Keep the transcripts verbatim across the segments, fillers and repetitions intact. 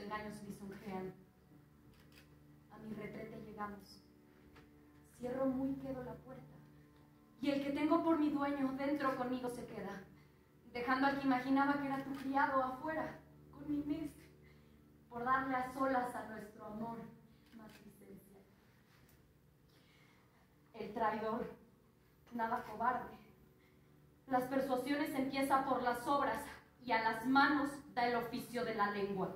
engaños lisonjean. A mi retrete llegamos. Cierro muy quedo la puerta, y el que tengo por mi dueño dentro conmigo se queda, dejando al que imaginaba que era tu criado afuera, con mi Inés, por darle a solas a nuestro amor más licencia. El traidor, nada cobarde, las persuasiones empieza por las obras y a las manos da el oficio de la lengua.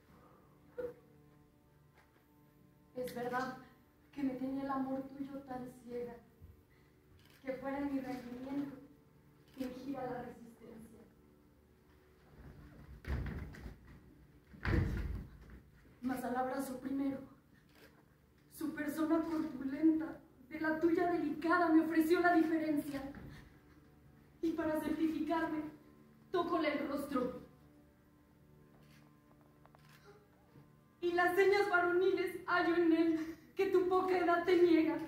Es verdad que me tenía el amor tuyo tan ciega, que fuera en mi rendimiento fingira la resistencia. Mas al abrazo primero, su persona corpulenta de la tuya delicada me ofreció la diferencia, y para certificarme, tócole el rostro. Y las señas varoniles hallo en él que tu poca edad te niega.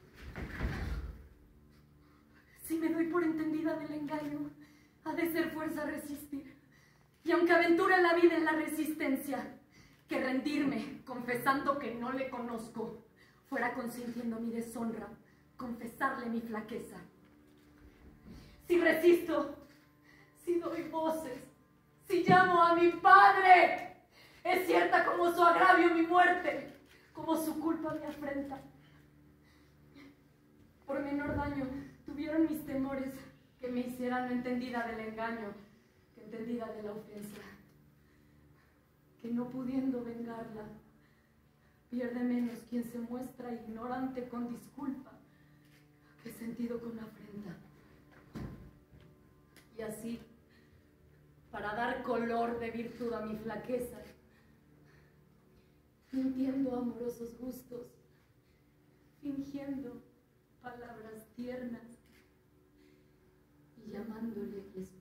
Si me doy por entendida del engaño, ha de ser fuerza resistir. Y aunque aventure la vida en la resistencia, que rendirme, confesando que no le conozco, fuera consintiendo mi deshonra, confesarle mi flaqueza. Si resisto, si doy voces, si llamo a mi padre, es cierta como su agravio mi muerte, como su culpa mi afrenta. Por menor daño tuvieron mis temores que me hicieran no entendida del engaño, que entendida de la ofensa, que no pudiendo vengarla, pierde menos quien se muestra ignorante con disculpa que sentido con afrenta. Y así, para dar color de virtud a mi flaqueza, mintiendo amorosos gustos, fingiendo palabras tiernas y llamándole